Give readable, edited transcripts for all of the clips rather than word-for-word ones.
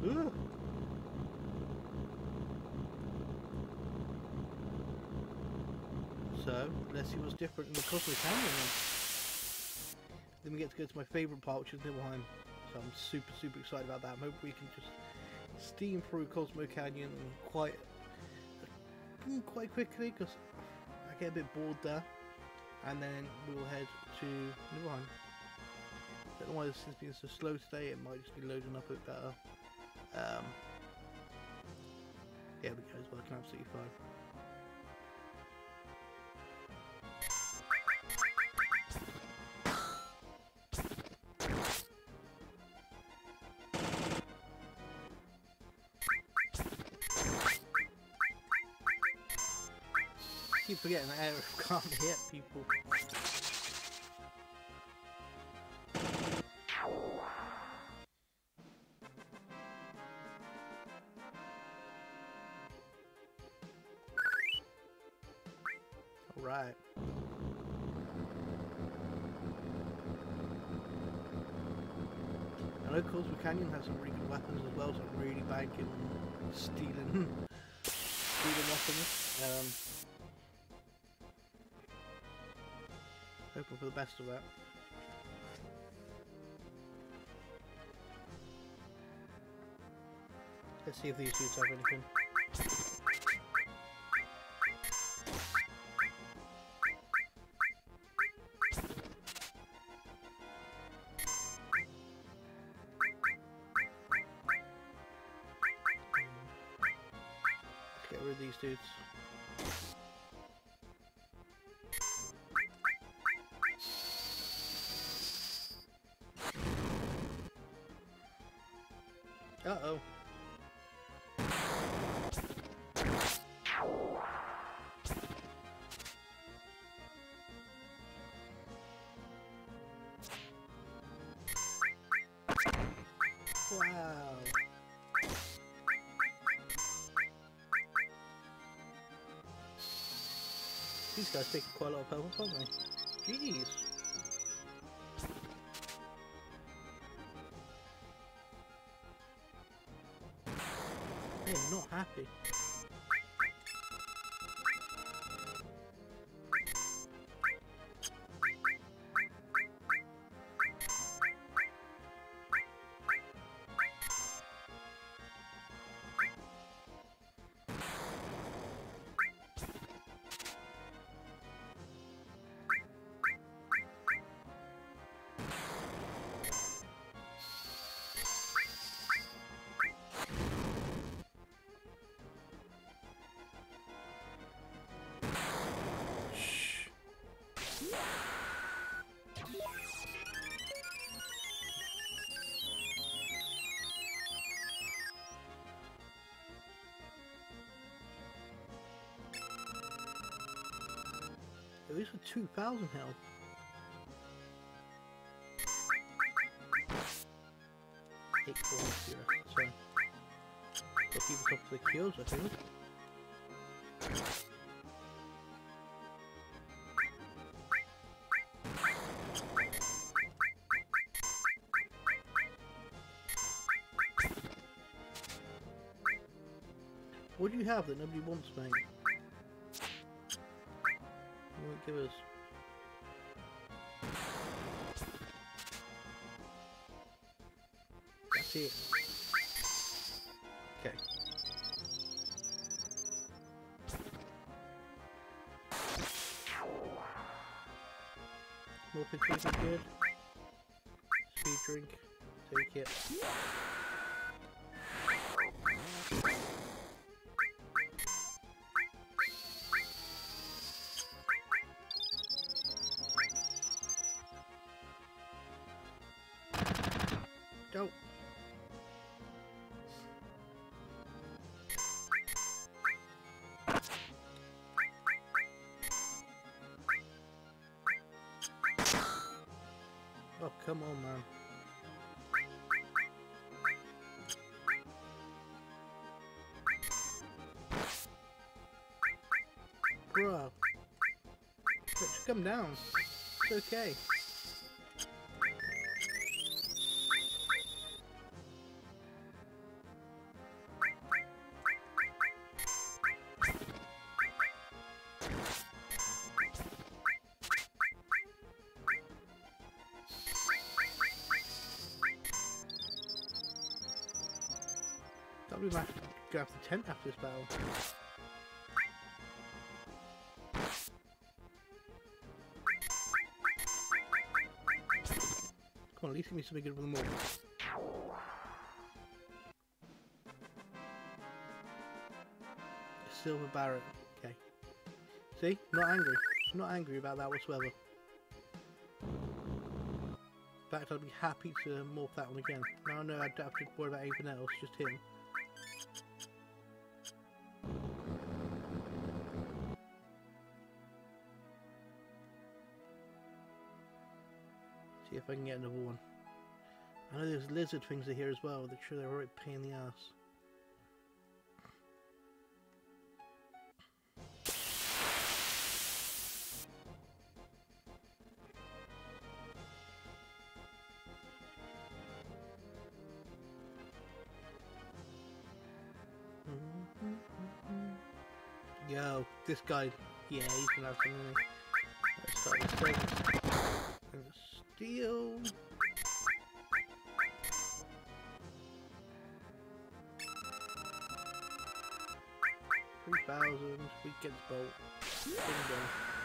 Ugh. So, let's see what's different in the Cosmo Canyon then we get to go to my favourite part, which is Nibelheim. So I'm super excited about that. I'm hoping we can just steam through Cosmo Canyon quite quickly, because I get a bit bored there. And then we will head to Nibelheim. Don't know why this has been so slow today. It might just be loading up a bit better. There we go, it's working absolutely fine. I keep forgetting that area can't hit people. Alright. I know Cosmo Canyon has some really good weapons as well, so I'm really banking on stealing weapons. Hoping for the best of that. Let's see if these dudes have anything. Let's get rid of these dudes. Uh-oh. Wow. These guys take quite a lot of health, aren't they? Jeez. They're not happy. At least for 2,000 health. Kayble Kira, sorry. Got people top of the kills, I think. What do you have that nobody wants, mate? You won't give us. That's it. Okay. More pictures is good. Speed drink. Take it. Go. Oh, come on, man. Bruh. Just come down. It's okay. Probably might have to go after the tent after this battle. Come on, at least give me something good with them all. A silver barret. Okay. See? Not angry. Not angry about that whatsoever. In fact, I'd be happy to morph that one again. Now I know I don't have to worry about anything else, just him. See if I can get another one. I know there's lizard things are here as well. They're sure they're a right pain in the ass. Yo, this guy, yeah, he's gonna have something. Let's start with things. And steel. $3,000. We get the bolt. Bingo.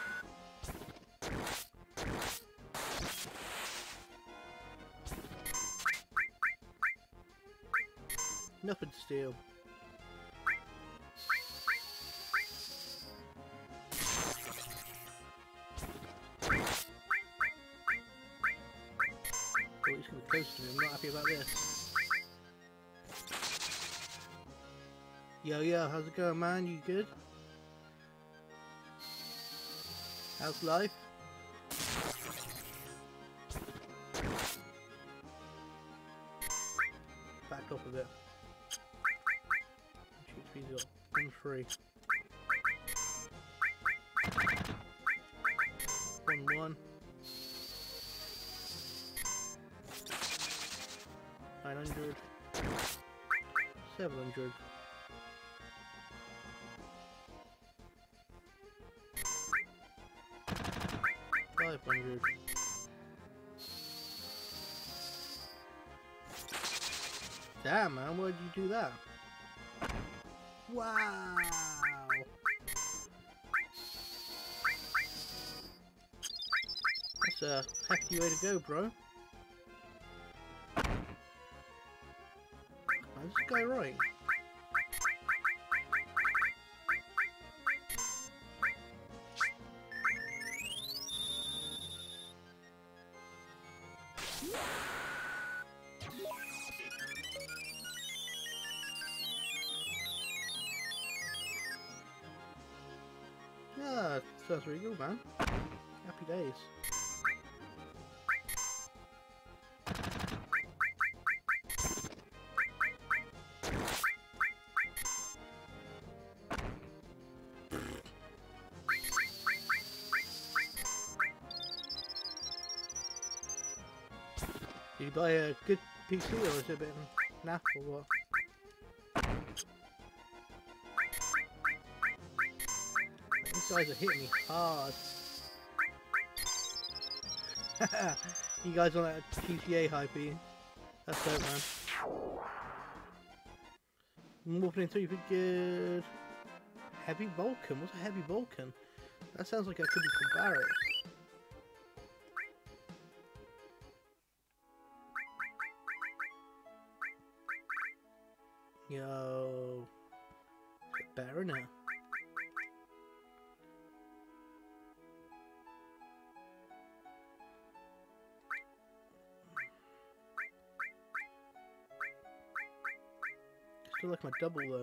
Nothing to steal. He's gonna be close to me. I'm not happy about this. Yo, how's it going, man? You good? How's life? Back up a bit. HP's got 1-3. 1-1. 900. 700. 500. Damn, man, why'd you do that? Wow! That's a hefty way to go, bro. Is this guy right? Yeah, sounds really good, man. Happy days. Did you buy a good PC or is it a bit naff or what? These guys are hitting me hard. You guys on that GTA hype, are you? That's dope, man. Morphing into anything good. Heavy Vulcan? What's a heavy Vulcan? That sounds like it could be from Barrett. Yo, it's better now. Still like my double though.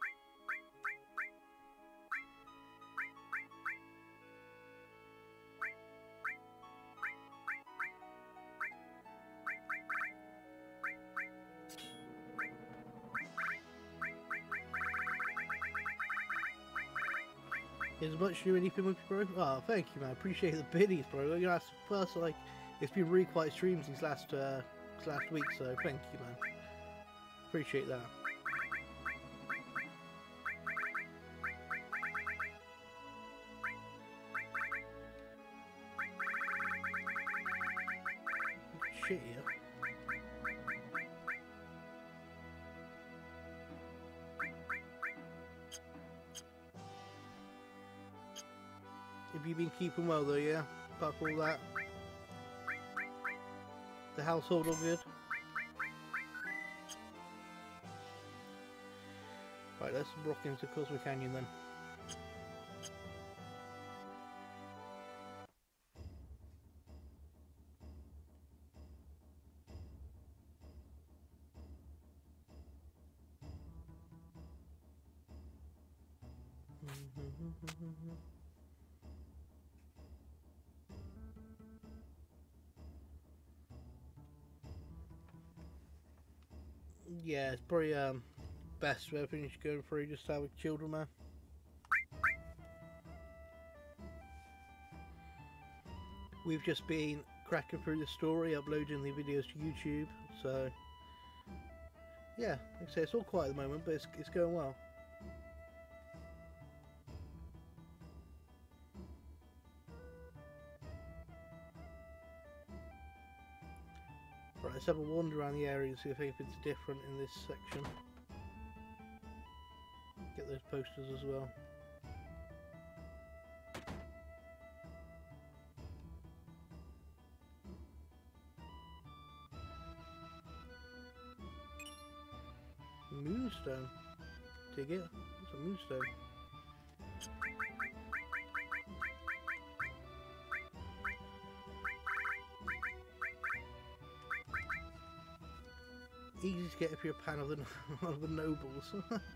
Is much new anything with you, bro? Oh, thank you, man. Appreciate the biddies, bro. You know, that's first, like, it's been really quiet streams these last week, so thank you, man. Appreciate that. Shit, yeah. Have you been keeping well though, yeah? Apart from all that? The household all good? Right, let's rock into Cosmo Canyon then. Yeah, it's probably best for everything you're going through, just have with children, man. We've just been cracking through the story, uploading the videos to YouTube, so yeah, like I say, it's all quiet at the moment, but it's going well. Right, let's have a wander around the area and see if anything's different in this section. Get those posters as well. Moonstone. Dig it. What's a moonstone? Easy to get if you're a fan of the nobles.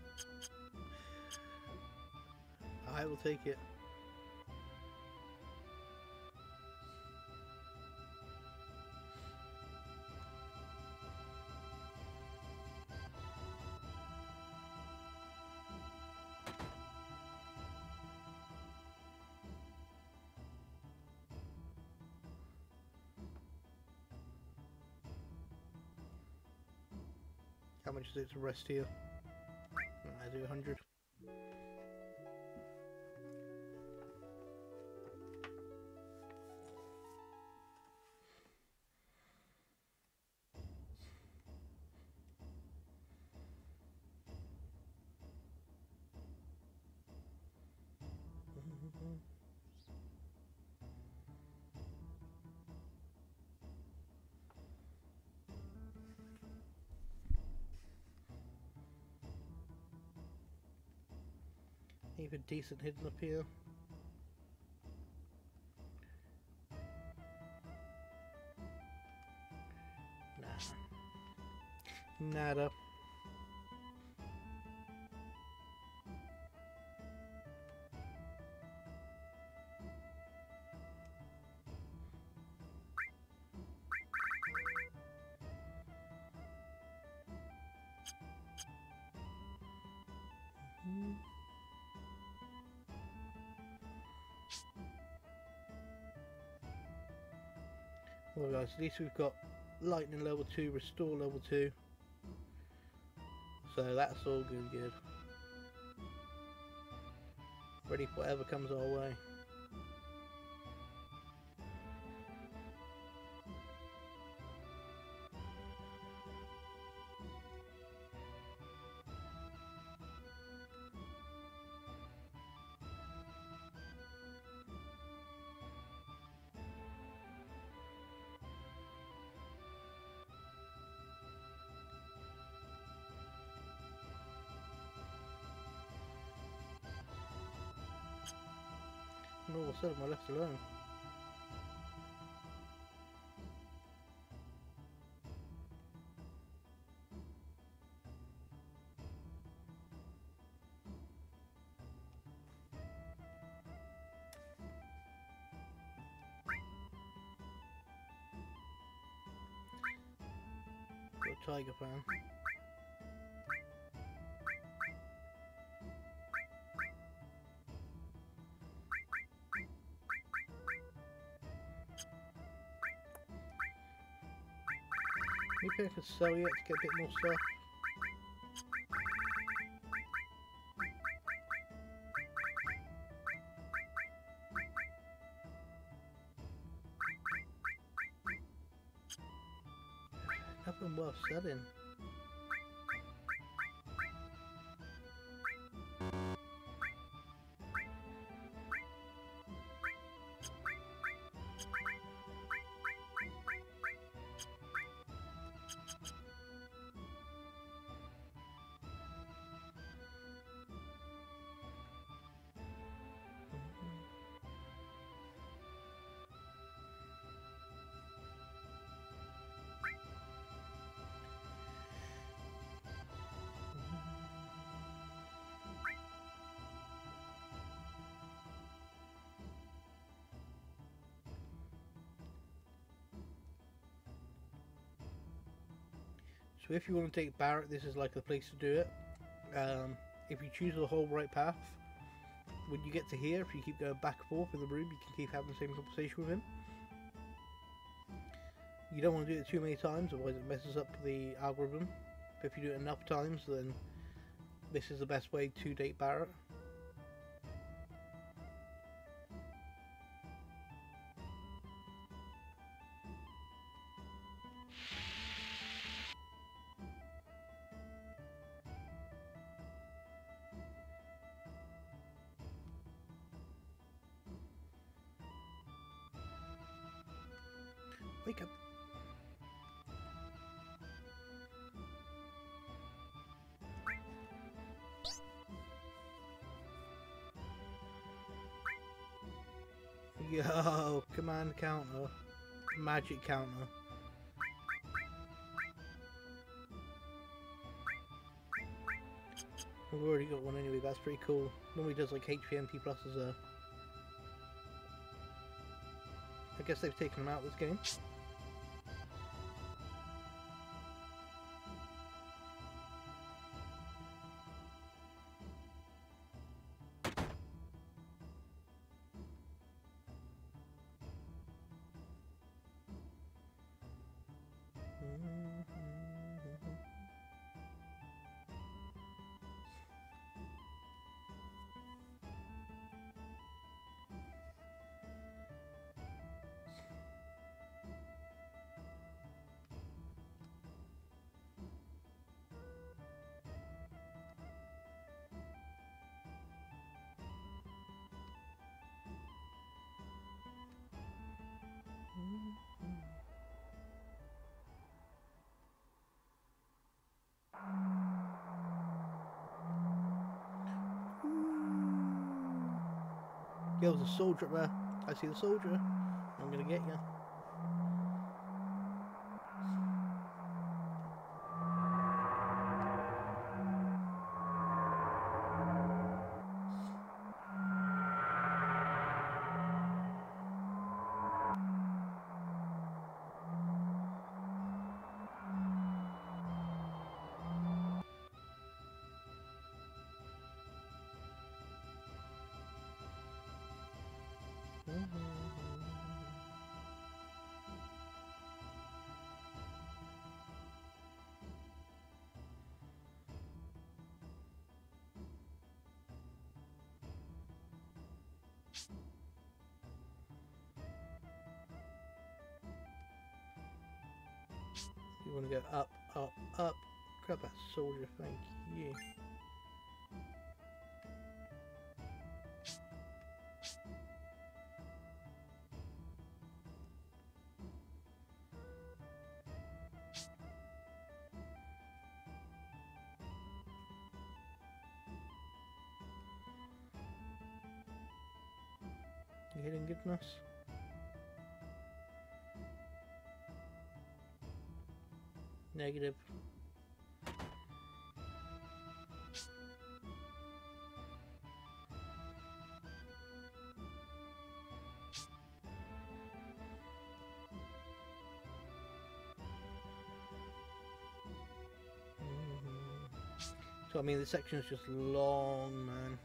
I will take it. How much is it to rest here? I do 100. Even decent hidden up here. Nah. Nada. Well guys, at least we've got lightning level 2, restore level 2. So that's all good. Ready for whatever comes our way. And all of a sudden we're left alone. Got a tiger fan. Maybe I could sell you to get a bit more stuff. Nothing worth selling. So if you want to take Barrett, this is like the place to do it. If you choose the whole right path, when you get to here, if you keep going back and forth in the room, you can keep having the same conversation with him. You don't want to do it too many times, otherwise it messes up the algorithm. But if you do it enough times, then this is the best way to date Barrett. Wake up. Yo, command counter. Magic counter. We've already got one anyway, that's pretty cool. Normally does like HPMP plus as a... I guess they've taken them out of this game. Yo, there's a soldier up there. I see the soldier. I'm gonna get you. You want to go up, up, up. Grab that soldier, thank you. You hitting goodness? Negative. So I mean, the section is just long, man.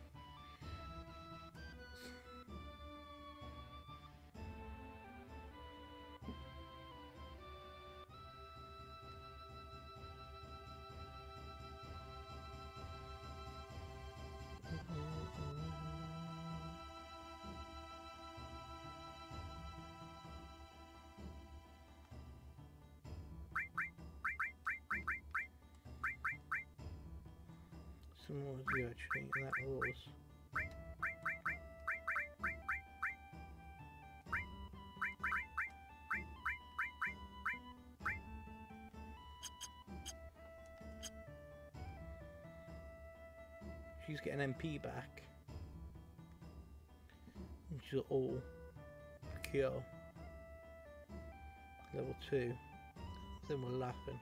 Some more you actually, and that was. She's getting MP back. Which is all kill. Level 2. Then we're laughing.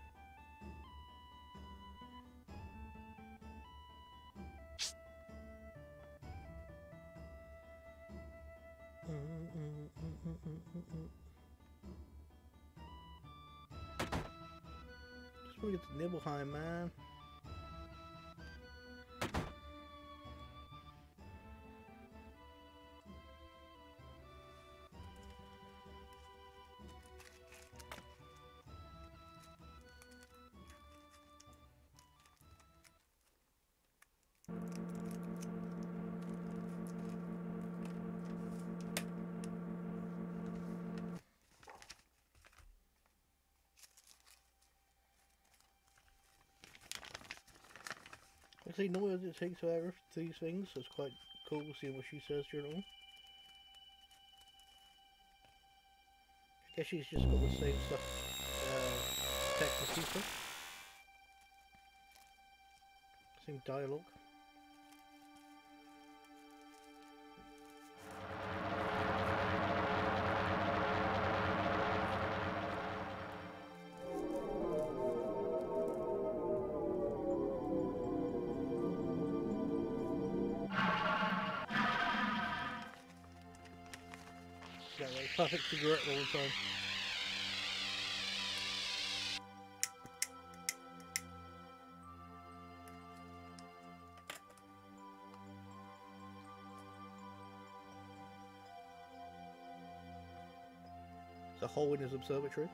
Just can we get to Nibelheim, man? Actually, no words it takes forever for these things, so it's quite cool seeing what she says during it all. I guess she's just got the same stuff, text as people. Same dialogue. Yeah, like perfect cigarette all the time. It's a hole in his observatory.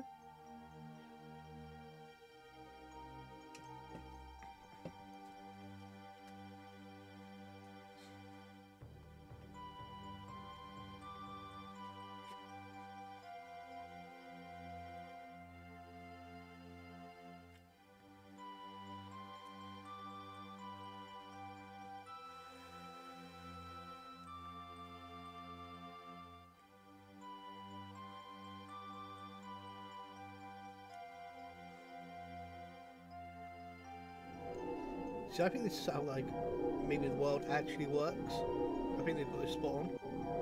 See, I think this is how, like, maybe the world actually works. I think they've got this spot on.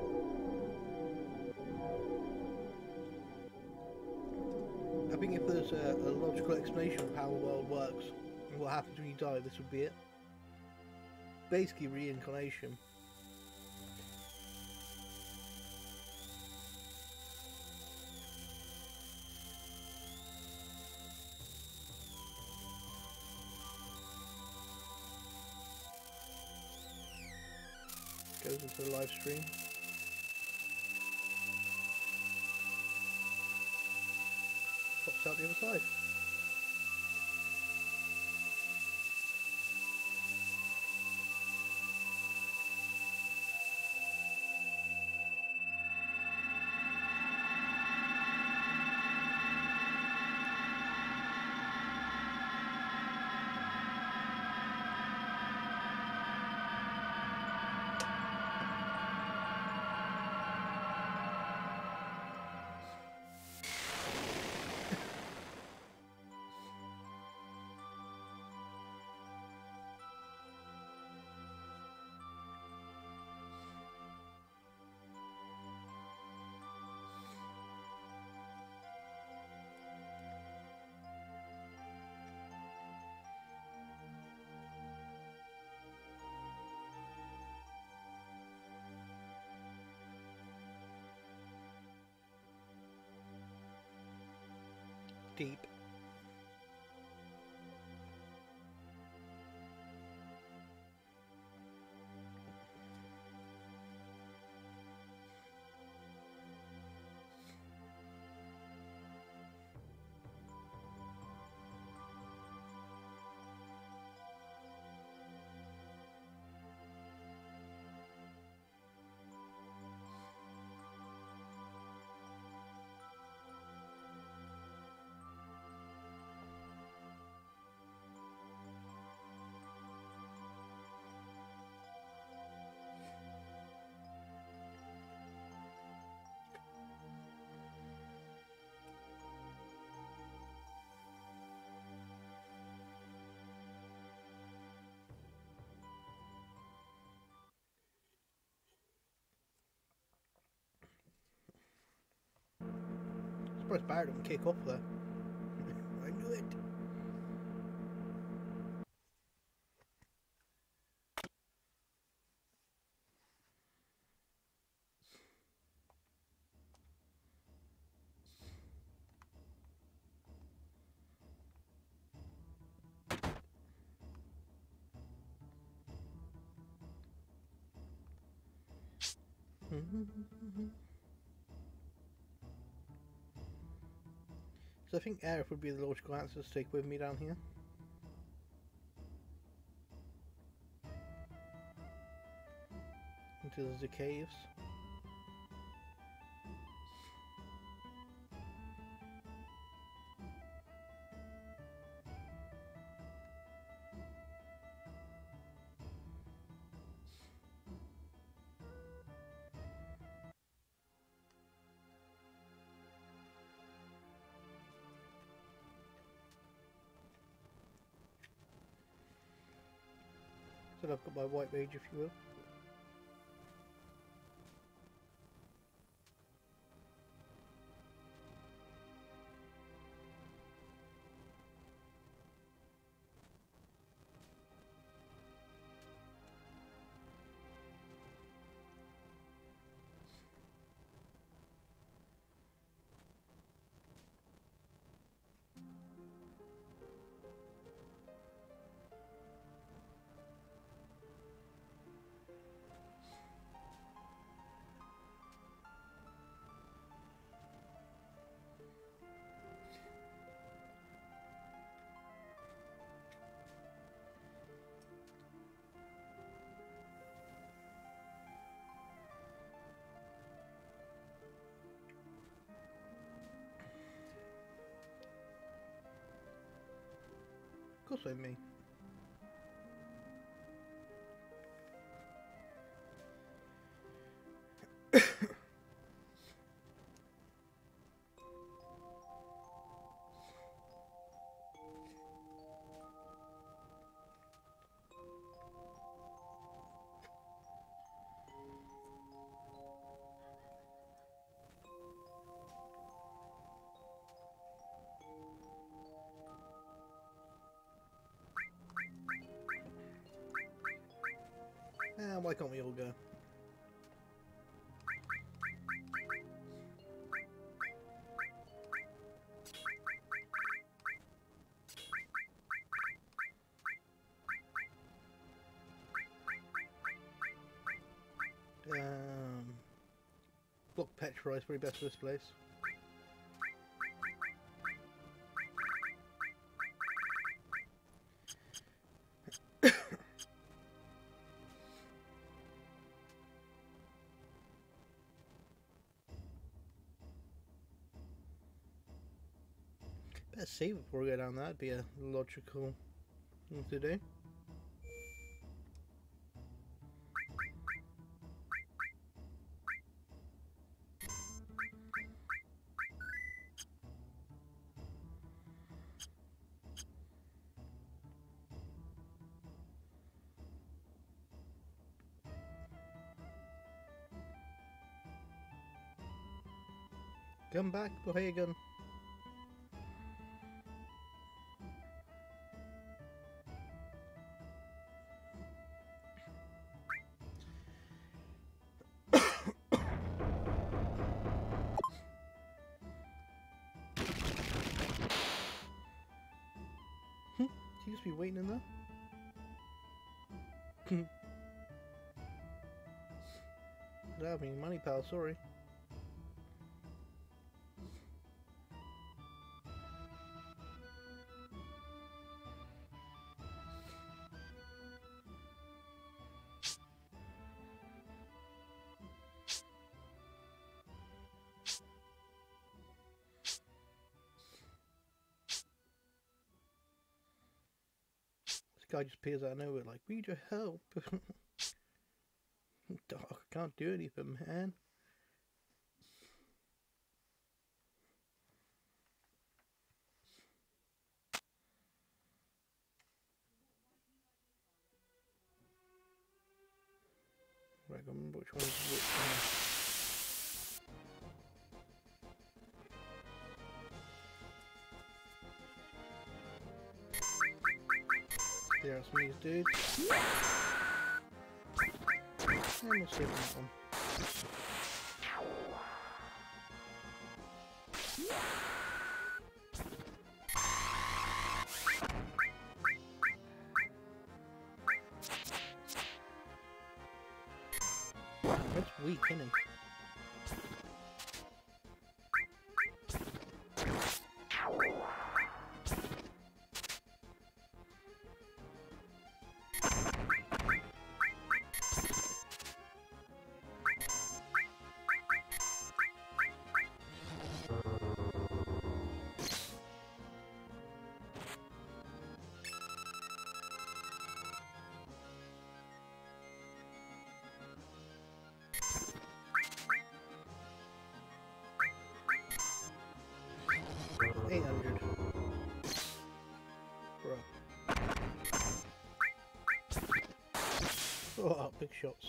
I think if there's a logical explanation of how the world works and what happens when you die, this would be it. Basically, reincarnation. Goes into the live stream. Pops out the other side. Deep. Surprised Barrett didn't kick off there. I knew it. So I think Aerith would be the logical answer to take with me down here. Into the caves. So I've got my white mage, if you will. Of course I may. Why can't we all go? Block Petra is probably best for this place. Better save it before we go down. That'd be a logical thing to do. Come back, Bohagan. You just be waiting in there? I don't have any money, pal, sorry. This guy just appears out of nowhere like, we need your help. Dog, I can't do anything, man. Right, I remember which one is which one. There are some of these dudes. And we'll save that one. Red's weak, isn't he? Oh, big shots.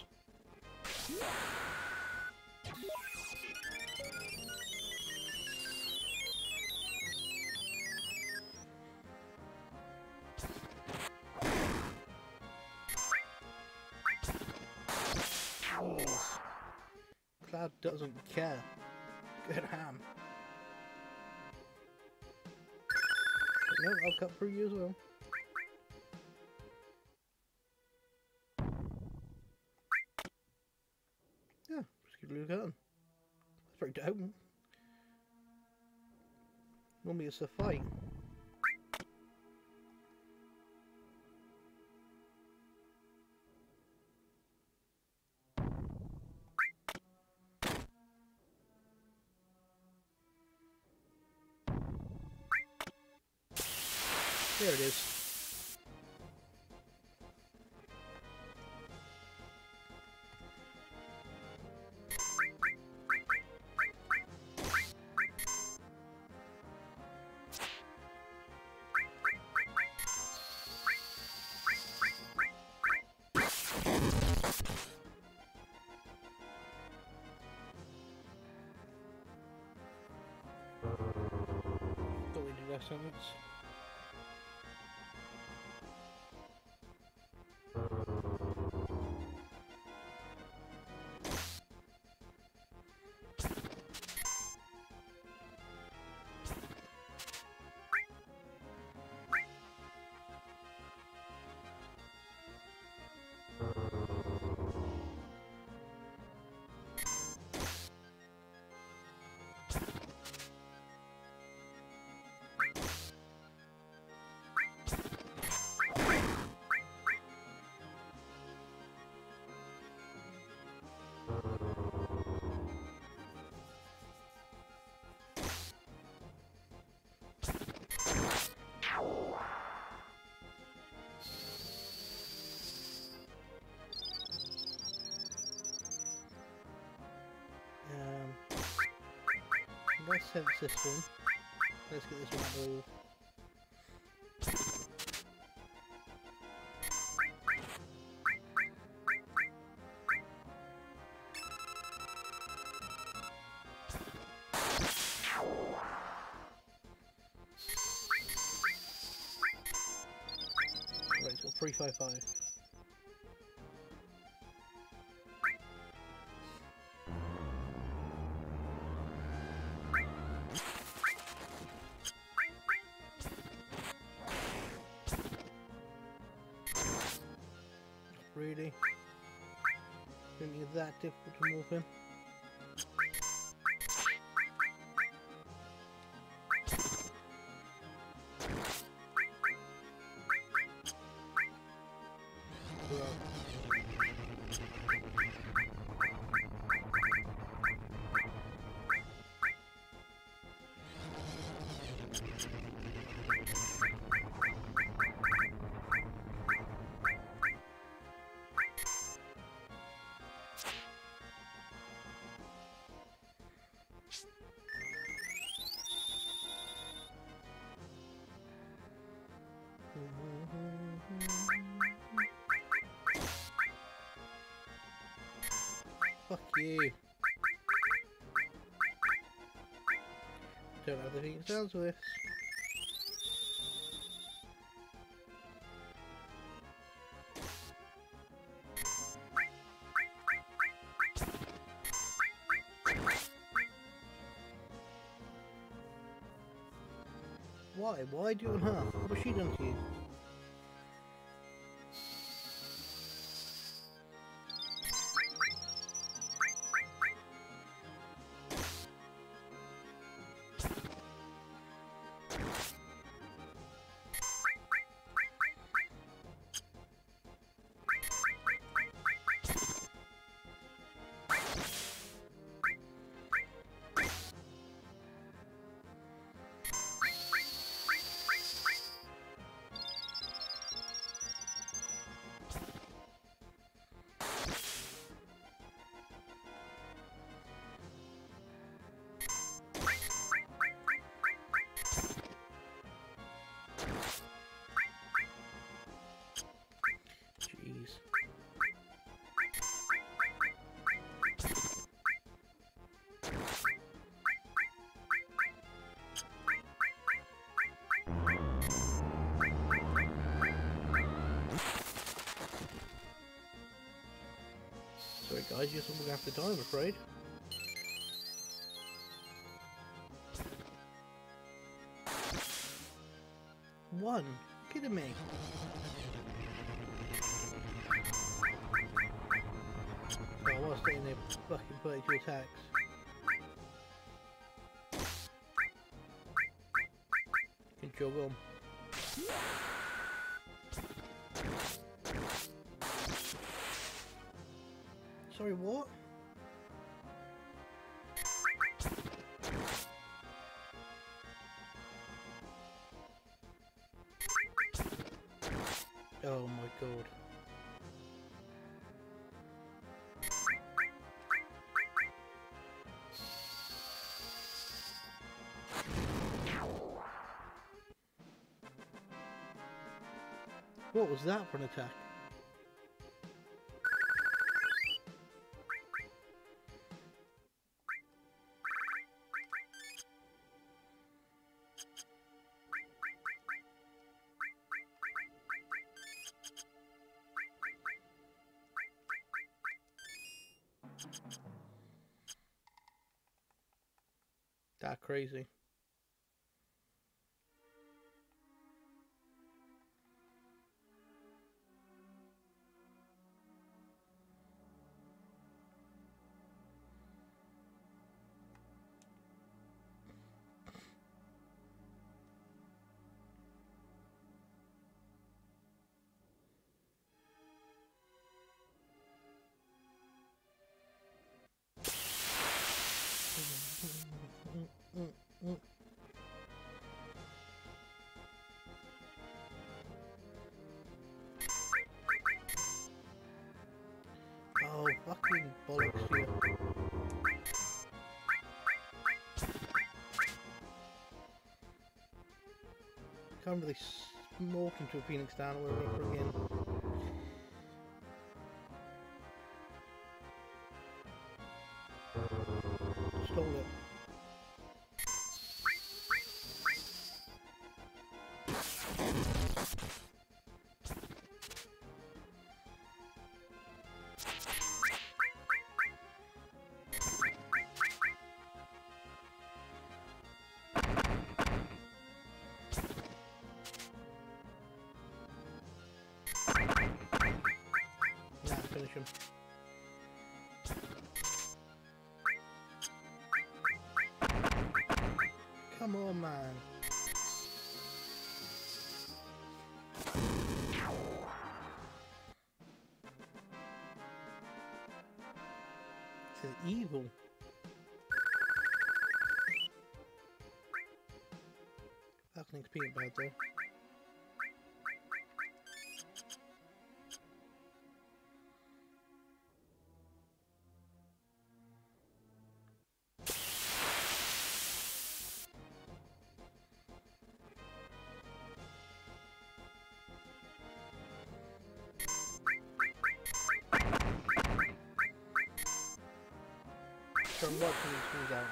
Jeez. Cloud doesn't care. Good ham. No, I'll cut through you as well. Yeah, just keep looking at him. That's very dope. Normally it's a fight. There it is. Thought we did that sentence. Let's sense this one. Let's get this one out of the way. Right, it's got 355. Really? Didn't think it's that difficult to morph him. Fuck you. Don't have the thing sounds with this. Why? Why do you on her? What's she done to you? Guys, you're gonna have to die, I'm afraid. One? Kidding me? So I was staying there fucking 32 attacks. You can jog on. Sorry, what? Oh my god. What was that for an attack? That crazy. Oh, fucking bollocks here. Can't really morph into a phoenix down or whatever again. Stole it. Nah, finish him. Come on, man. This is evil. Falconing's peanut bad though. So I'm watching these things out.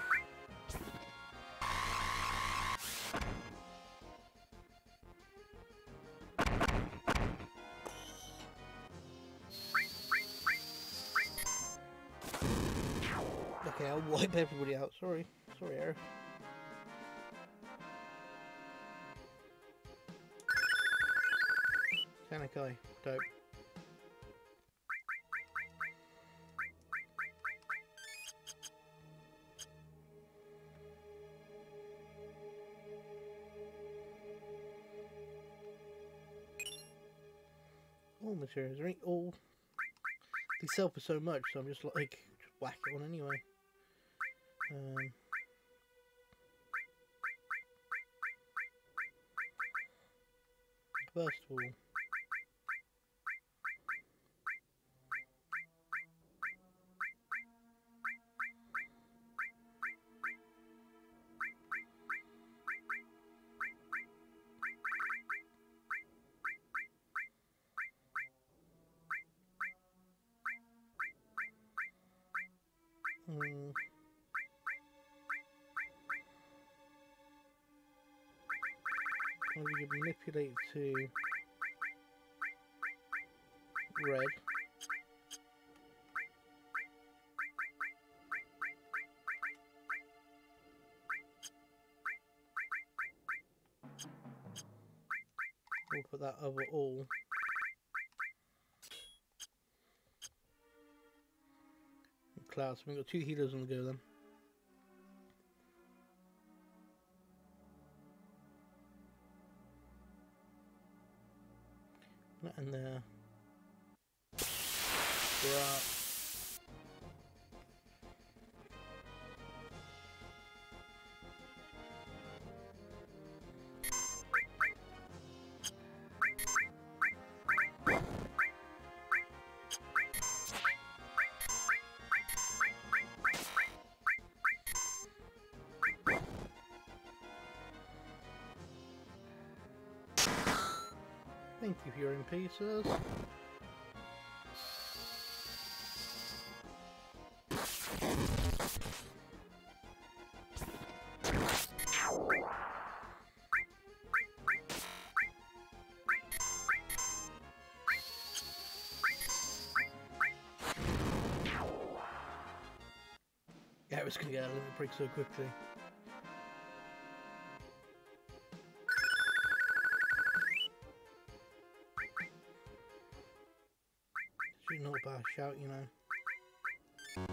Okay, I'll wipe everybody out. Sorry. Sorry, Aerith. Sanakai. Dope. All materials are all. They sell for so much, so I'm just like, just whack it on anyway. First of all, maybe you manipulate to red. We'll put that over all. And clouds. So we've got 2 healers on the go then. That in there. Right. Thank you for your MP, sirs. Yeah, it was going to get a limit break so quickly. It's not a bad shout, you know.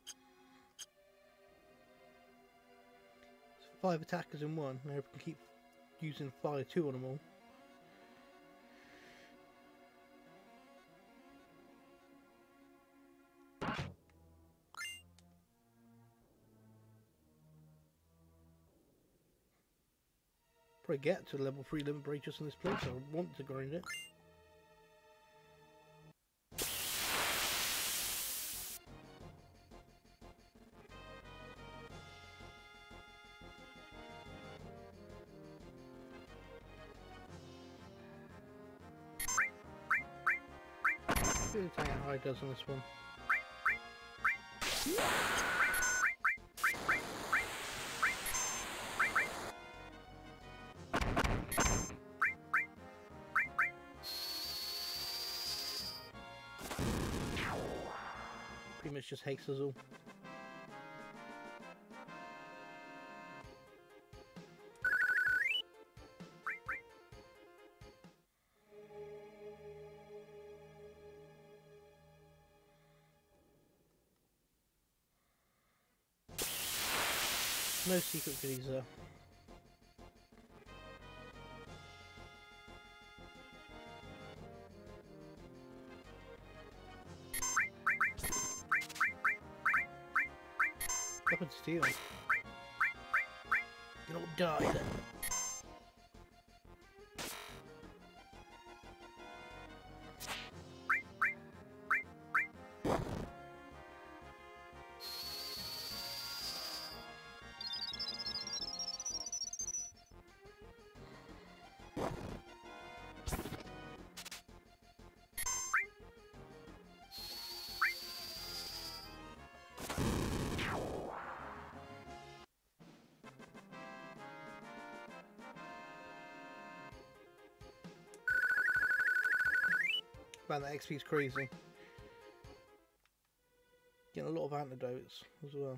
It's 5 attackers in one. Now we can keep using fire 2 on them all. Probably get to level 3 limit break just in this place. I want to grind it. Really tell you how it does on this one. Pretty much just hates us all. No secret goodies though. Weapon steal. You'll all die then. Man, that XP's crazy. Getting a lot of antidotes as well.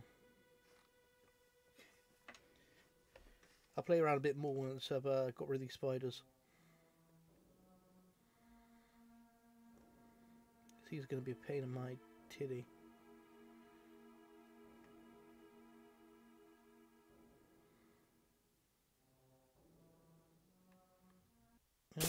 I'll play around a bit more once I've got rid of these spiders. He's going to be a pain in my titty. Yeah.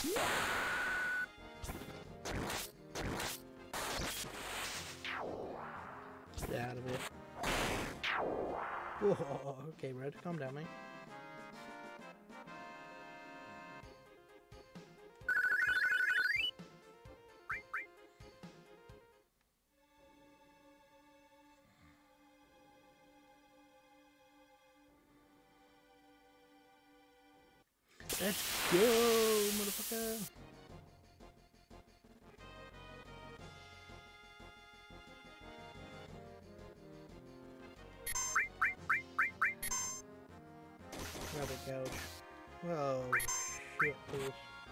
Get out of here. Whoa, okay, Red, calm down, mate. Let's go, motherfucker! Rabbit gouge. Oh, shit, balls.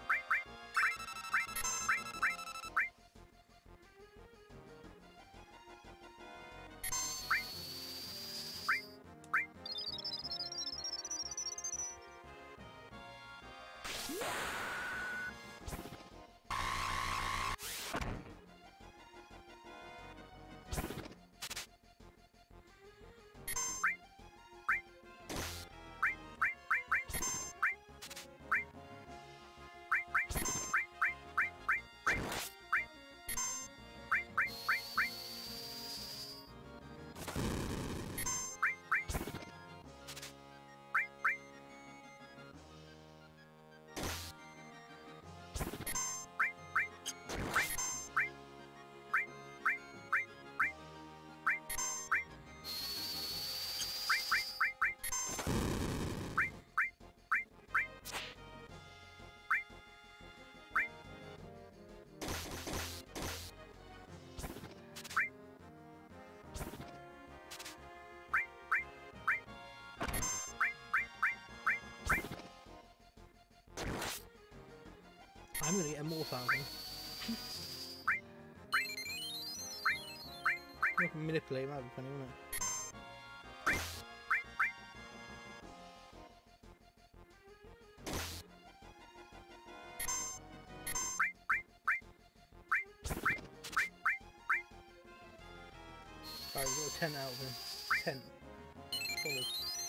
I'm gonna get a more thousand. I can manipulate, might be funny, wouldn't it? Alright, we got a 10 out of him. 10. Solid.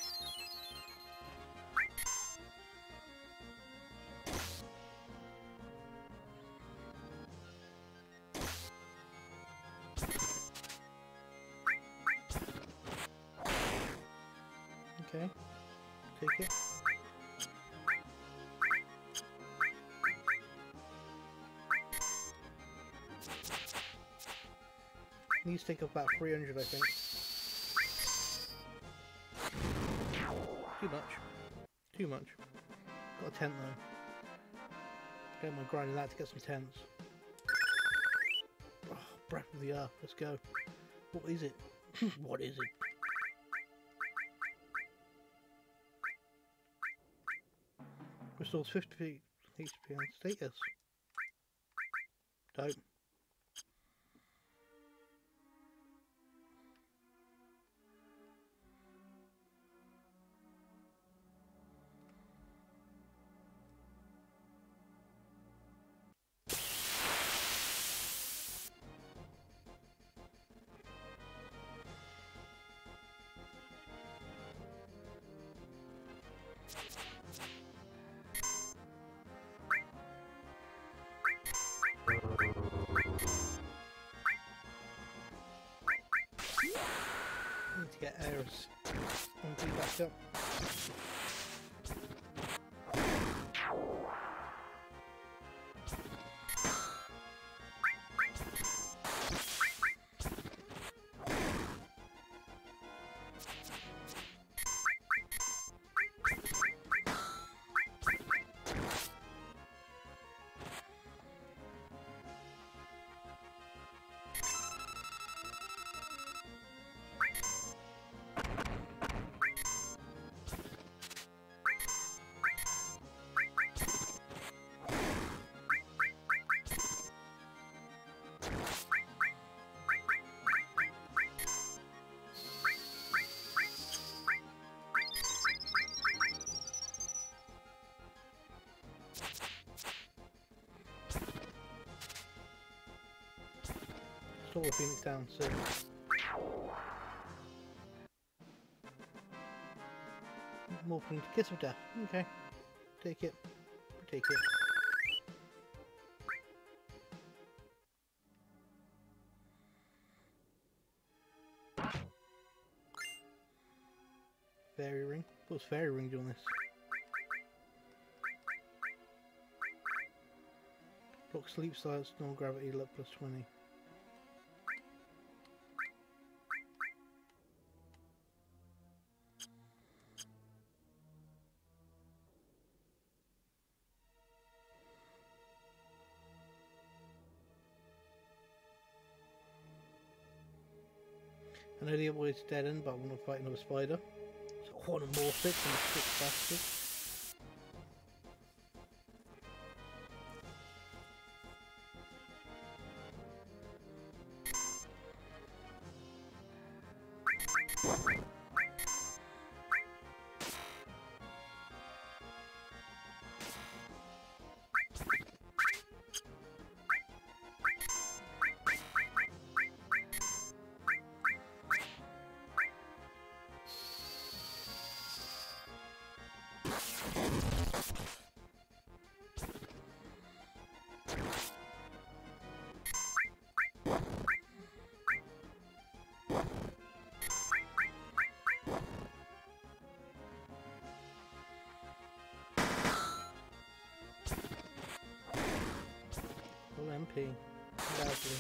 Okay, take it. Needs to take up about 300, I think. Too much. Too much. Got a tent though. Don't mind grinding that to get some tents. Oh, breath of the earth. Let's go. What is it? What is it? Restores 50 HP on status. Dope. Need to get Aeris and be back up. Solar Phoenix down, so morphing to Kiss of Death. Okay. Take it. Take it. Fairy ring. What's fairy ring doing this? Block sleep silence, normal gravity, luck plus 20. I know the other way is dead end, but I want to fight another spider. So I want to morph it and stick bastard. MP. Lovely.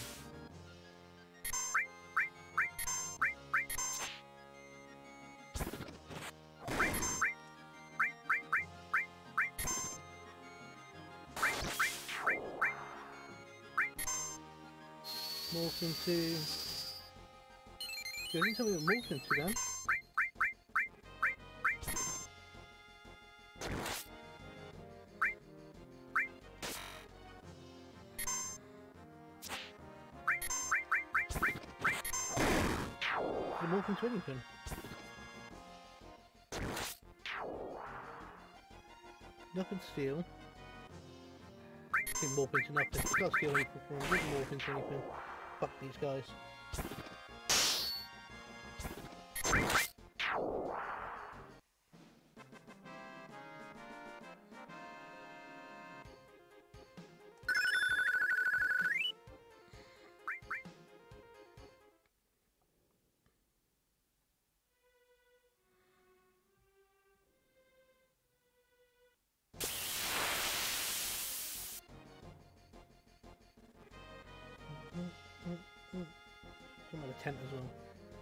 Morph into... You didn't tell me what morph into then. Morph into anything. Nothing to steal. Didn't morph into nothing. Can't steal anything from him. Didn't morph into anything. Fuck these guys. I'm on a tent as well.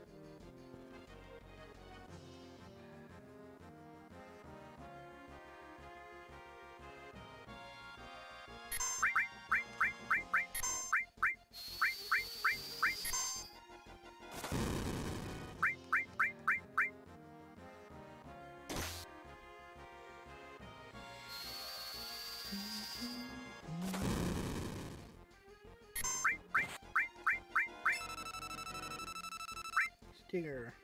Stinger.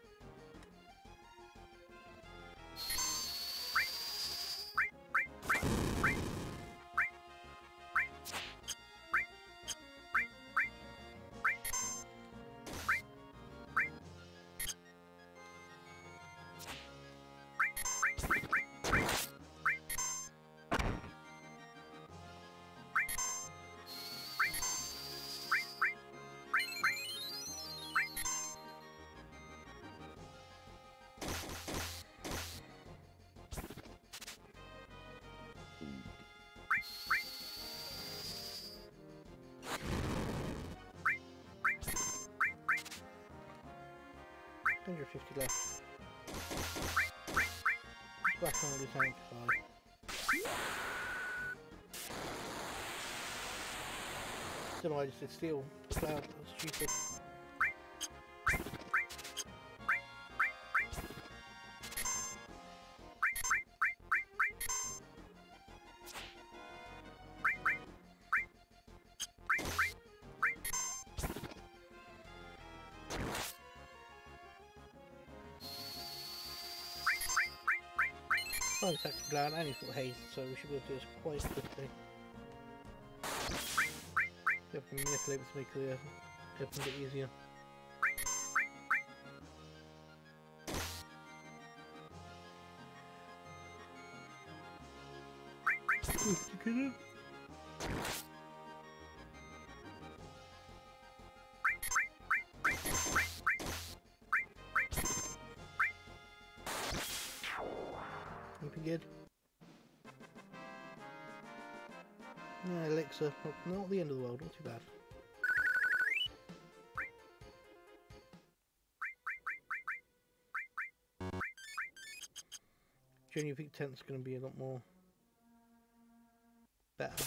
$150 left. Splash on the tank 5. Don't know why I just did steel cloud, that's stupid. Attack cloud and he's got haste, so we should be able to do this quite quickly. See if I can manipulate this to make the everything a bit easier. good. Yeah, elixir. Not the end of the world, not too bad. Genuinely think 10th's going to be a lot more better.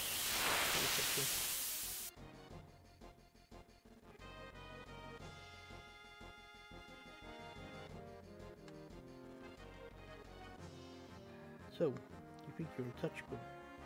So, you think you're untouchable?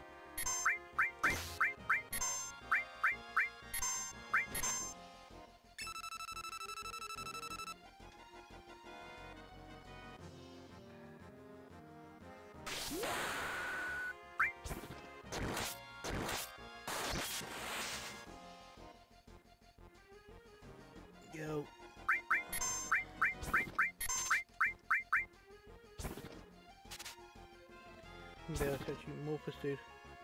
Yo. There, I touch you more dude.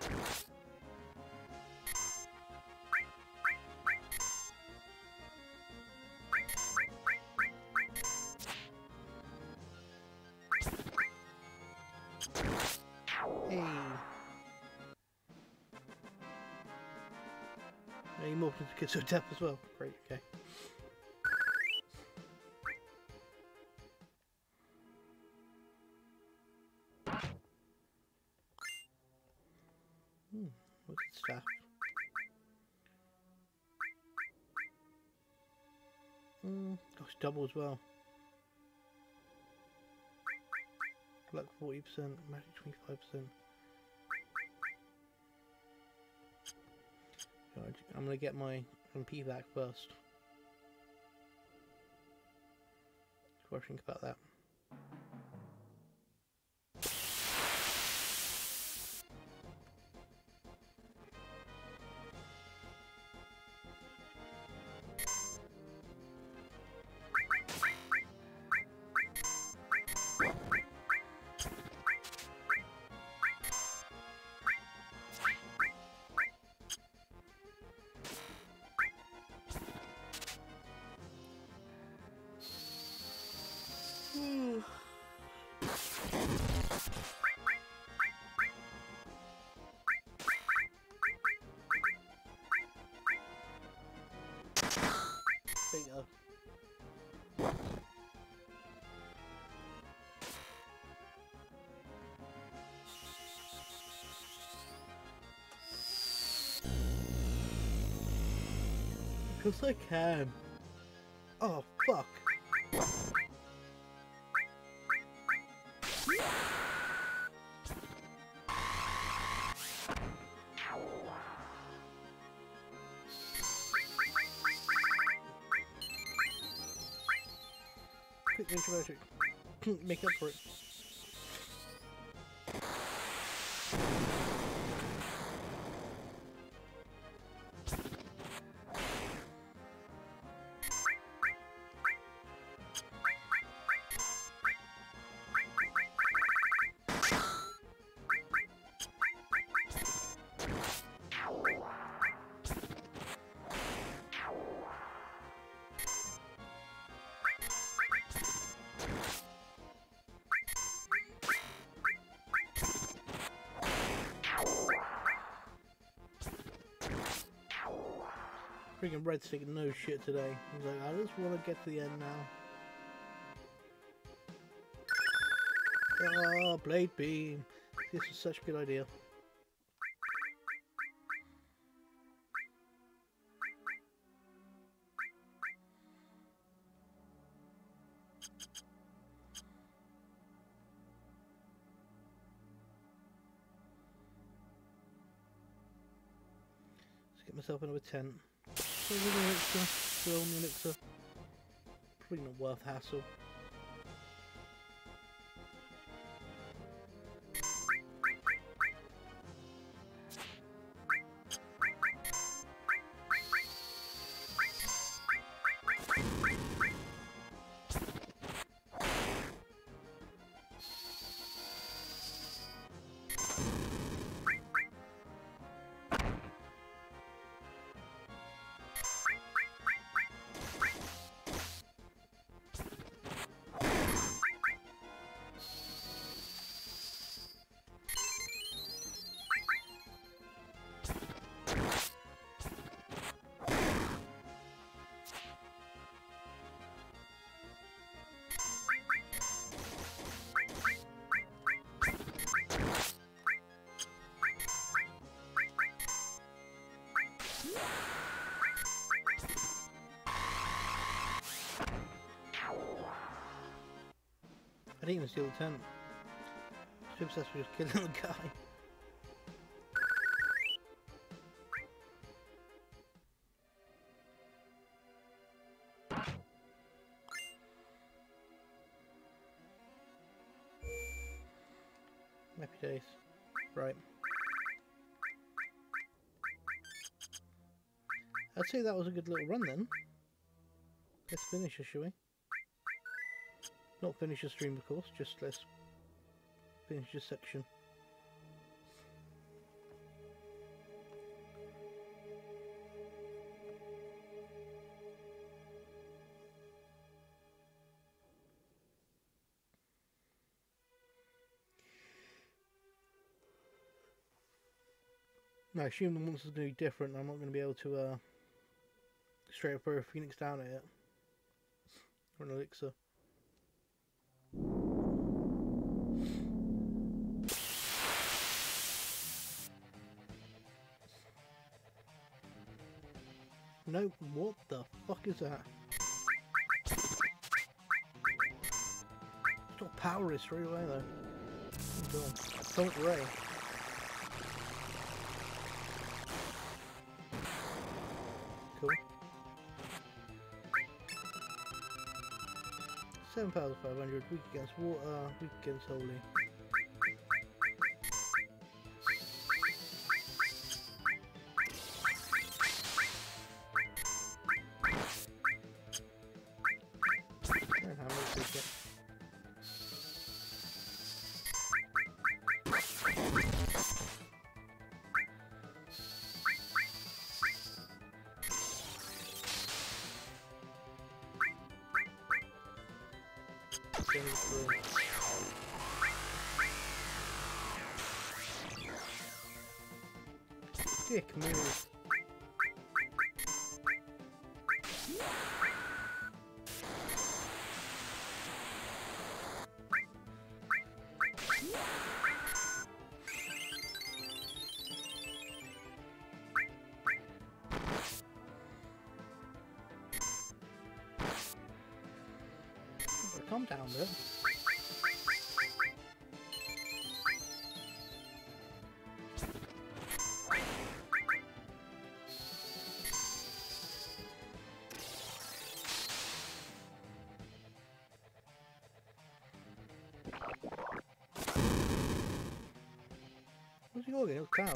Hey. Yeah, you morphed into kids of death as well. Great, okay. What's its staff? Gosh, double as well. Luck 40%, magic 25%. I'm gonna get my MP back first. Before I think about that. There you go. Because I can. Oh, fuck. Quick introversion. Make up for it. Freaking Red's taking no shit today. He's like, I just want to get to the end now. Oh, Blade Beam. This is such a good idea. Let's get myself another tent. Still on the elixir. Probably not worth hassle. didn't even steal the tent. Too obsessed with just killing the guy. Happy days. Right. I'd say that was a good little run then. Let's finish it, shall we? Not finish the stream, of course, just let's finish this section. Now, I assume the monster's going to be different. I'm not going to be able to straight up throw a phoenix down at it. Or an elixir. No, what the fuck is that? Stop power it straight away though. Sonic Ray. Cool. 7,500, weak against water, weak against holy. And how much we get? Dick move. Calm down a bit. Where's he going? It's Cloud.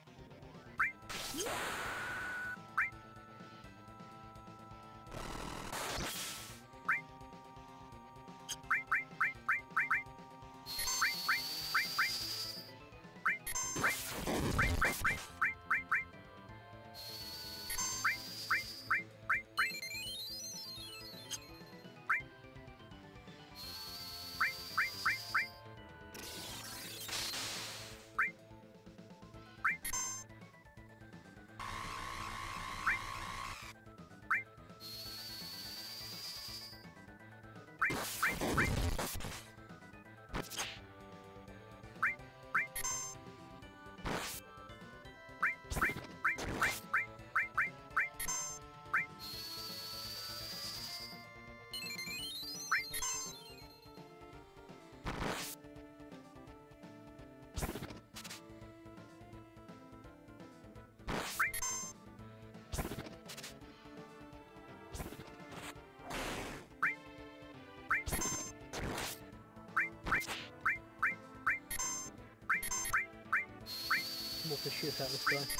The shit out of this guy.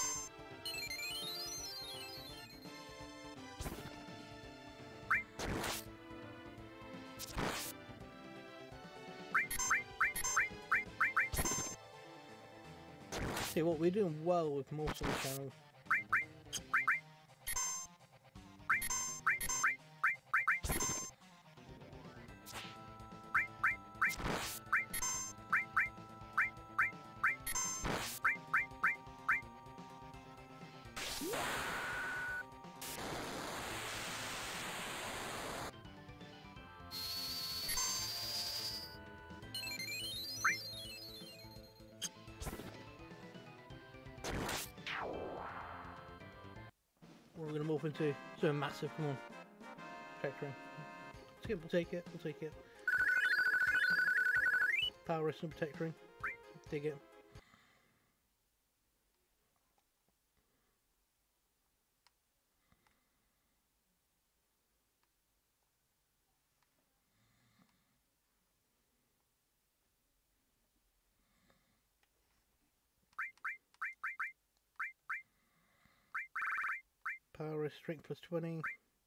See what, we're doing well with most of the channel. What we're going to morph into? So massive, come on. Factoring. We'll take it, we'll take it. Power Wrestling Protectoring. Dig it. Power Strength plus 20.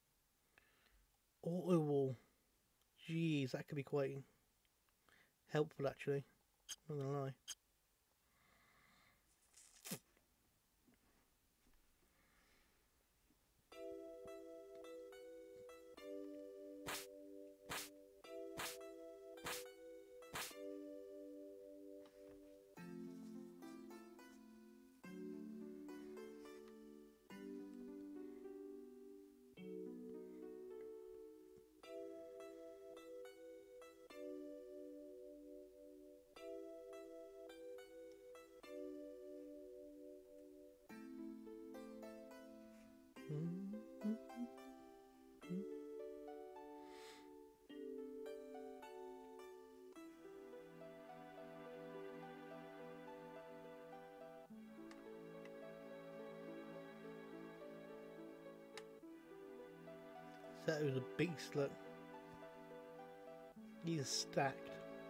Auto Wall. Jeez, that could be quite helpful actually. Not gonna lie. That was a beast, look. He's stacked.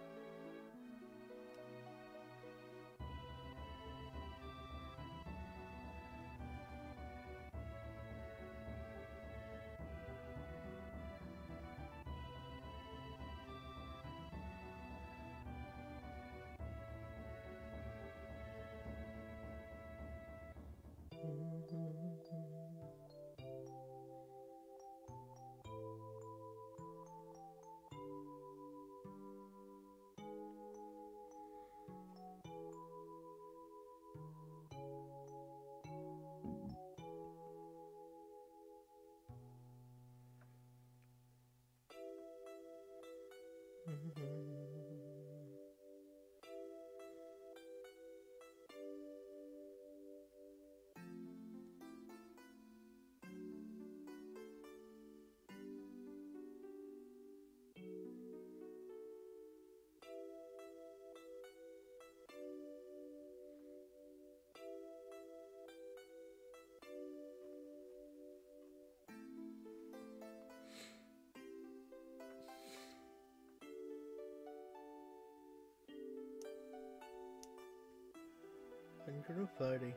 $130.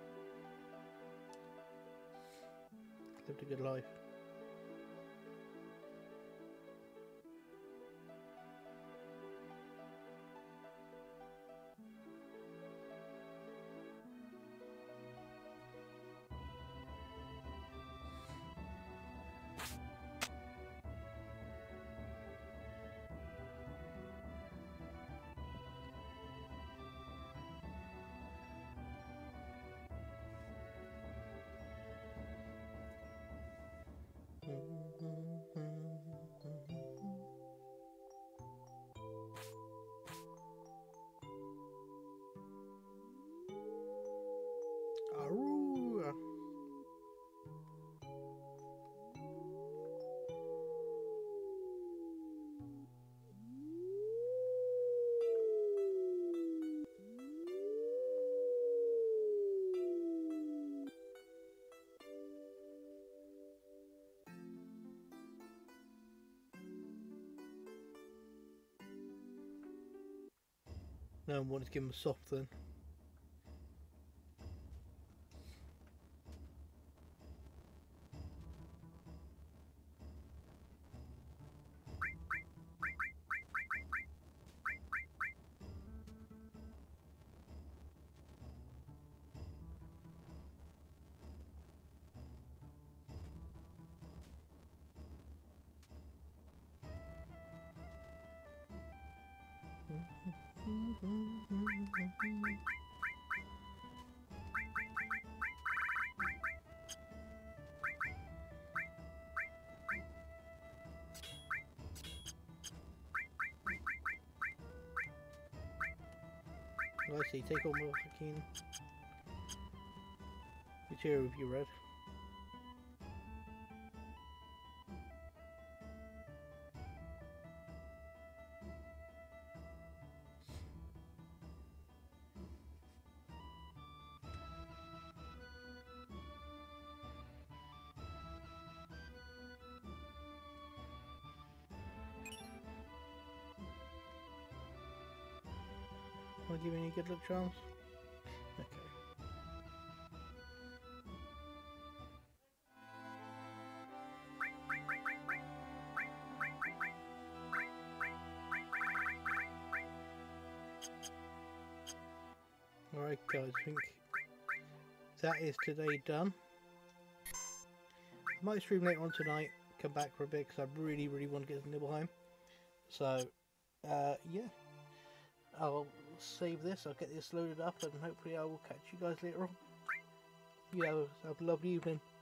Lived a good life. Aroo. No one wanted to give him a soft then. I see, take all my fucking material if you read. give you any good luck charms? Okay. Alright guys, I think that is today done. I might stream later on tonight, come back for a bit because I really want to get to Nibelheim. So, yeah. I'll save this, I'll get this loaded up, and hopefully I will catch you guys later on. Yeah, have a lovely evening.